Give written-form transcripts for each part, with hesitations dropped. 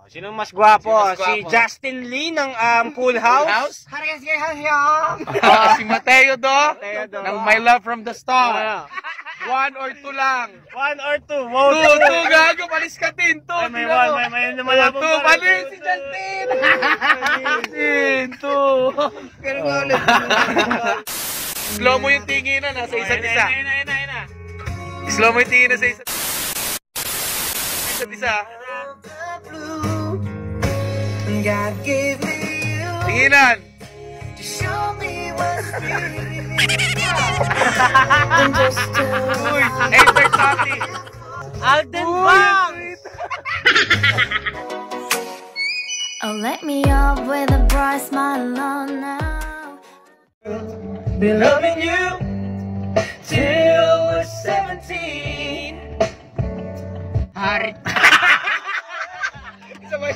Sinong mas gwapo? Si Justin Lee ng Full House? Si Mateo Do ng My Love from the Start. 1 or 2 lang. 1 or 2? Wow, 2 gago, palis ka din. 2, may 1, may lumalabang pa. 2, palis si Justin. Justin, 2. Slow mo yung tinginan sa isa't isa. Slow mo yung tinginan sa isa't isa. Tinginan. Uy, enter Tati. Alden Banks! Oh, let me up with a bright smile on now. Been loving you till we're 17. Hari. Isabay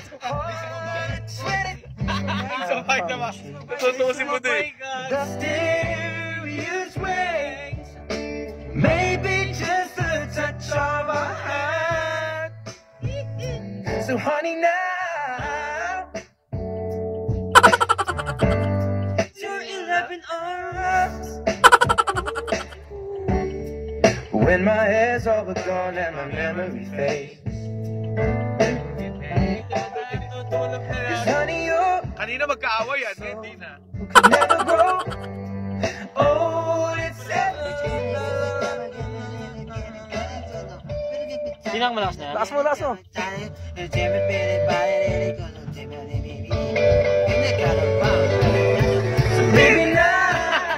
naman. Tutusin mo din. Mysterious wings, maybe just a touch of a hand. So honey now, you're 11 hours. When my hair's all but gone and my memory fades. Cause honey, you're Kanina magkaaway yan, hindi na. never grow. Oh, it's ever. Sinang malakas na yan? Lakas mo, lakas mo. Baby now,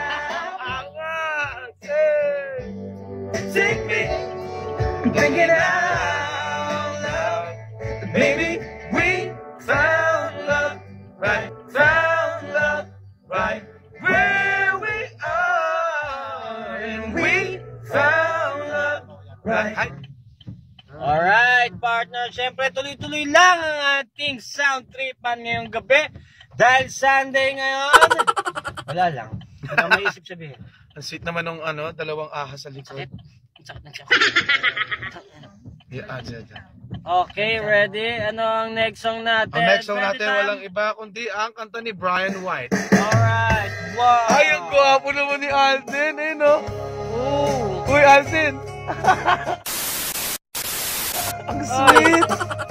take me, thinking out loud. Baby, we found love, right? Found love, right? Where we are, and we found love, right? Alright, partner. Siyempre, tuloy-tuloy lang ang ating sound tripan ngayong gabi. Dahil Sunday ngayon, wala lang. Wala maisip sabihin. Ang sweet naman ng dalawang ahas sa likod. Sakit ng siya. Dyan. Okay, ready? Ano ang next song natin? Ang next song natin walang iba kundi ang kanta ni Brian White. Alright, wow! Ay, ang gwapo naman ni Alden, no? Uy, Alden! Ang sweet!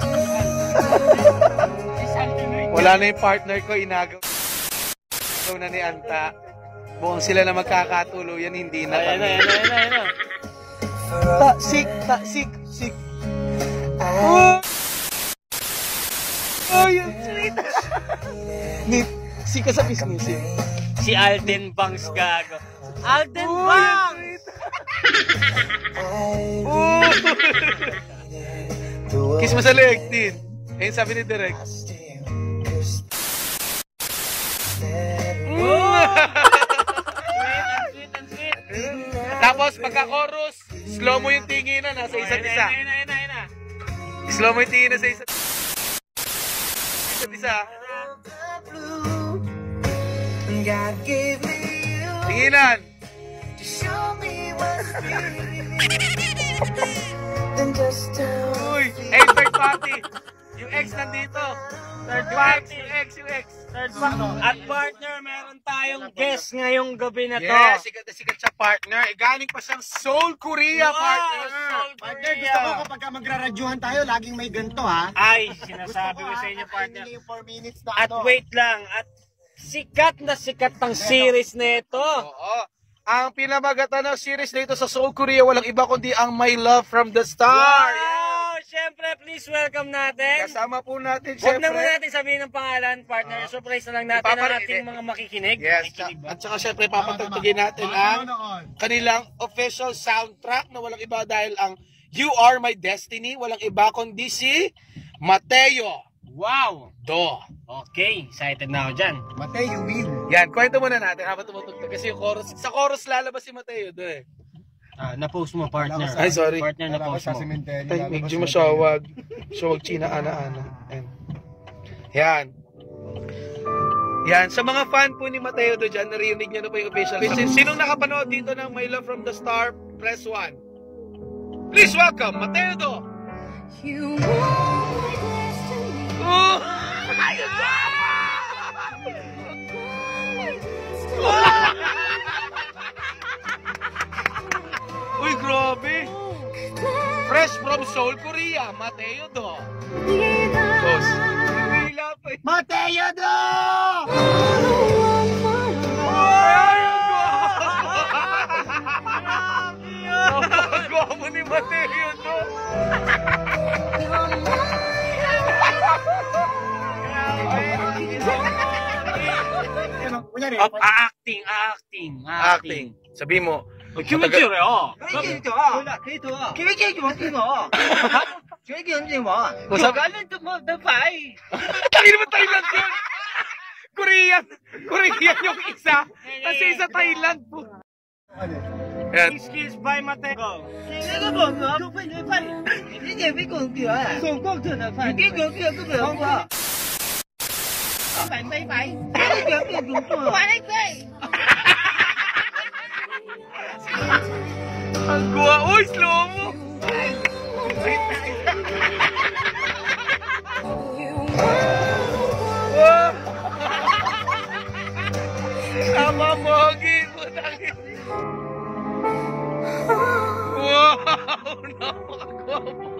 Wala na yung partner ko, inagaw na ni Anta. Buong sila na magkakatuluyan, hindi na kami. Ayan na. Sik. Oh, yung sweet! Sika sa business eh. Si Alden Banks gago. Alden Banks! Kiss mo sa leg, Tin. Ayun sabi ni Direk. Sweet. Tapos pagka-chorus, slow mo yung tinginan sa isa't isa. Slow mo yung tinginan sa isa't isa. Tinginan. Uy, third party. Yung ex nandito. Third party. Yung ex. Third party. At partner, meron tayong guest ngayong gabi na to. Yes, sikat na sikat siya, partner. Galing pa siyang Seoul, Korea, Wow, partner. Seoul, Partner, Korea. gusto ko kapag magraradyohan tayo, laging may ganito ha. Ay, sinasabi ko sa inyo, partner. Yung 4 minutes na At wait lang, at sikat na sikat ang series na ito. Oo. Ang pinamagatan ng series na ito sa Seoul, Korea, walang iba kundi ang My Love from the Start. Wow! Siyempre, please welcome natin. Kasama po natin, Huwag na syempre. muna natin sabihin ng pangalan, partner. Surprise na lang natin ang ating mga makikinig. Yes, Makikinig ba? at saka syempre papatugtugin natin ang kanilang official soundtrack na walang iba dahil ang You Are My Destiny, walang iba kundi si Mateo. Wow! Do. Okay, excited na ako dyan. Mateo win. Yan, kwento muna natin habang tumutugtog kasi yung chorus, sa chorus lalabas si Mateo do eh. Na-post mo, partner. Ay, sorry. Partner, na-post mo. Ay, medyo masyawag. Masyawag China, ana-ana. Yan. Yan, sa mga fan po ni Mateo do dyan, narinig niyo na po yung official. Sinong nakapanood dito ng My Love from the Start, press 1. Please welcome, Mateo do! You are my destiny. Mateo Do. Mateo Do! Gwapo ni Mateo Do. Kunyari, Acting. Sabi mo. Kimichiro. Tangin mo Thailand yun. Korean yung isa. Kasi isa Thailand po. Yan. Skills by Mateo. Ang guwa. Uy, slow mo. Sama mogi ko nangis. Wow, napakagwapo.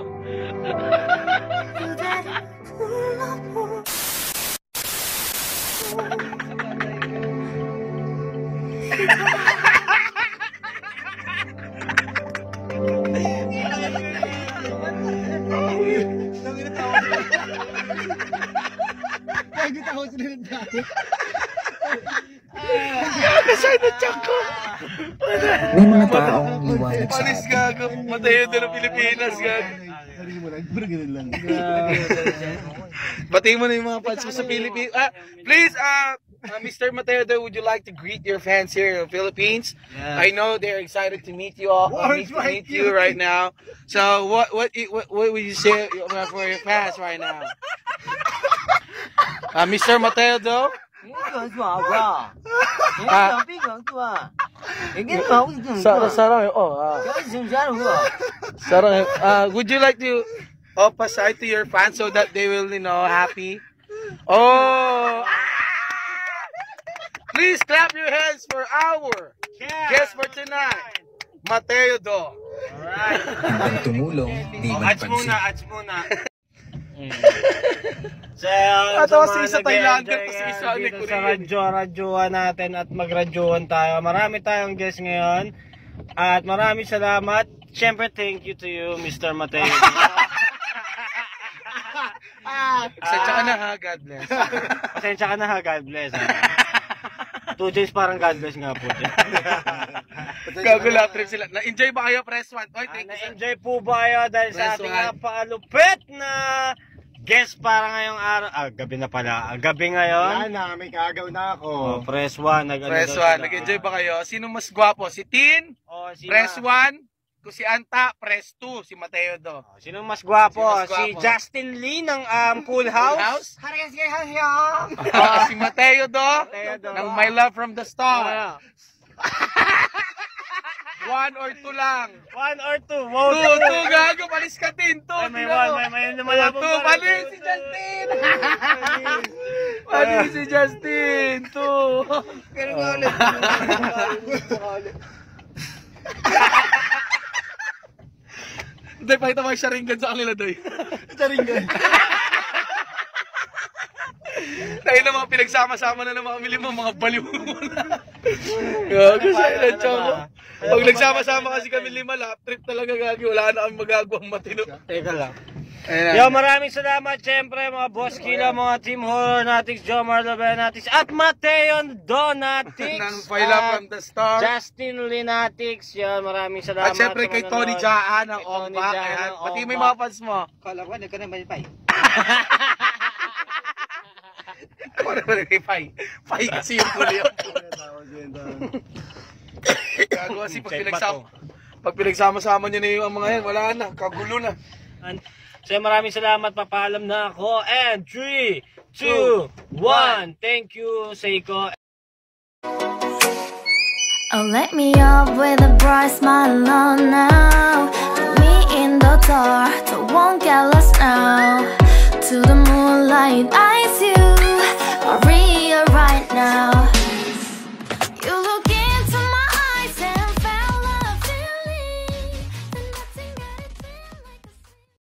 Kasay na tiyak ko. May mga taong liwanag sa Panis atin. gago. Mateo Do ng Pilipinas gago. Pati mo na yung mga fans mo sa Pilipinas. Please, Mr. Mateo Do, would you like to greet your fans here in the Philippines? Yeah. I know they're excited to meet you all. Meet you right now. So what would you say for your fans right now? Mr. Mateo Do? Sarang, would you like to pasay to your fans so that they will, happy? Oh! Please clap your hands for our guest for tonight, Mateo Do. Ang tumulong, di Ads magpansin. muna. Atawa si isa Thailand, kasi isa ni dito sa Korean. radyoan natin at magradyoan tayo. Marami tayong guest ngayon. At maraming salamat. Siyempre, thank you to you, Mr. Mateo. Pasensya ka na ha, God bless. Pasensya ka na ha, God bless. 2 days parang God bless nga po. Gago lahat trip sila. Na-enjoy ba kayo, Press 1? Oy, thank you. Na-enjoy po ba kayo dahil sa Press ating one. napakalupit na guest para ngayong araw? Gabi na pala. Gabi ngayon. Wala na, may kagaw na ako. Oh, press 1. Press 1, nag-enjoy ba kayo? Sino mas gwapo? Si Tin? Oh, Press 1. Kung si Anta, press 2. Si Mateo Do. Sino mas gwapo? Sino mas Si gwapo? Justin Lee ng Full House. Si Mateo Do Mateo Do. ng My Love from the Start. 1 or 2 lang. 1 or 2? Wow, 2 gago, palis ka din. 2. Ay, may 1, may lumalabog 2, palis si Justin. Palis si Justin. 2. Pero nga ulit. Hindi, pakita mo yung sharingan sa kanila, Doy. Sharingan. Tayo na mga pinagsama-sama na ng mga milimo, mga baliw mo na. Gago sa ilan, Choco. Pag nagsama-sama kasi kami 5, lap trip talaga gagi. Wala na kami magagawang matino. Teka lang. Ayan. Yo, maraming salamat siyempre mga Boss Kila, mga Team Horror Natics, Jomar Lovenatics, at Mateo Donatics. Ng My Love from the Start. Justin Linatics. Yan, maraming salamat. At syempre sa kay manonood. Tony Jaan ng Kay Tony Ombak. Jaan Ayan. ng Pati may Ombak. mga fans mo. Kala ko, nagka-Wi-Fi. Ako naman nag-Wi-Fi. Fi kasi yung huli yung gago kasi pag pinagsama-sama nyo na yung mga yan, wala na, kagulo na. So maraming salamat, papaalam na ako. And 3, 2, 1. Thank you, Seiko. Oh, let me up with a bright smile on now. Put me in the dark, so won't get lost now. To the moonlight, I